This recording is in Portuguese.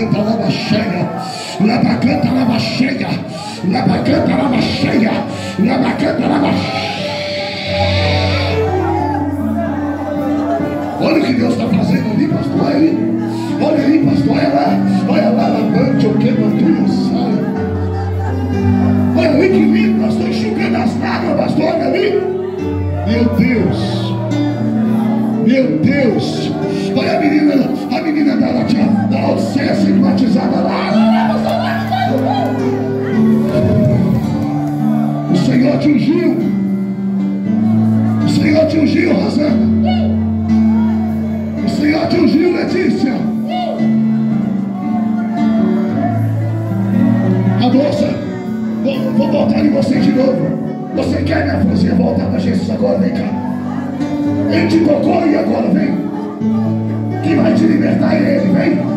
lava cheia, labacanta lava cheia, labacanta lava cheia, labacanta lava cheia. Olha o que Deus está fazendo ali, pastor. Olha aí, olha aí, pastor. Olha lá, lavante o que mantua sai. Olha ali que lindo, pastor, enxugando as lágrimas, pastor. Olha ali, meu Deus, meu Deus. Olha a menina da Odisseia sendo batizada lá. O Senhor te ungiu. O Senhor te ungiu, Rosana. O Senhor te ungiu, Letícia. A moça, vou voltar em você de novo. Você quer, minha filha, voltar para Jesus agora? Vem cá. Ele te tocou e agora vem. Quem vai te libertar é Ele, vem.